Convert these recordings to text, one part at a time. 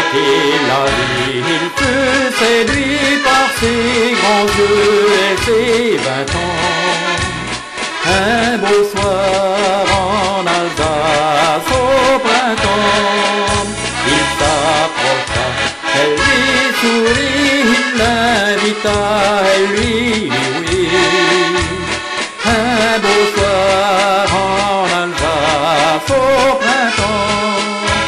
qu'il a vu, il fut séduit par ses grands yeux et ses 20 ans. Un beau soir en Alsace au printemps, il s'approcha, elle lui sourit, il l'invita, elle lui dit oui. Un beau soir en Alsace au printemps,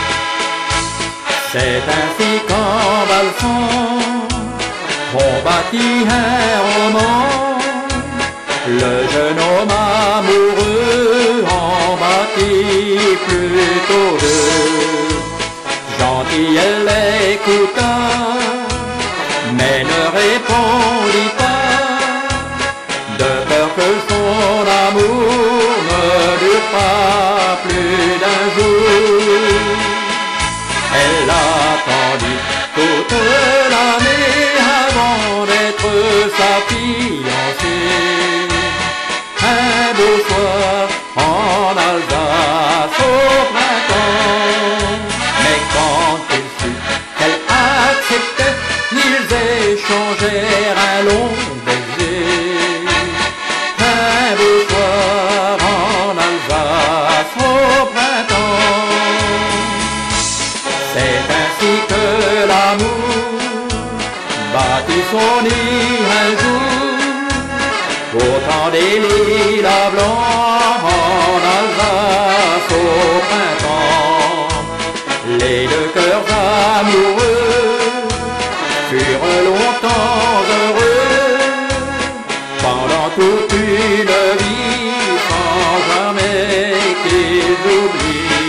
c'est ainsi qu'en valsant, on bâtit un roman. Le jeune homme amoureux en bâtit plutôt deux. Gentille, elle l'écouta, mais ne répondit pas, de peur que son amour ne dure pas plus d'un jour. Elle attendit toute l'année avant d'être sa fiancée. Un beau soir en Alsace au printemps, mais quand il fut qu'elle acceptait, ils échangèrent un long baiser. Un beau soir en Alsace au printemps, c'est ainsi que l'amour bâtit son nid un jour. Au temps des lilas blancs en Alsace au printemps, les deux cœurs amoureux furent longtemps heureux, pendant toute une vie, sans jamais qu'ils oublient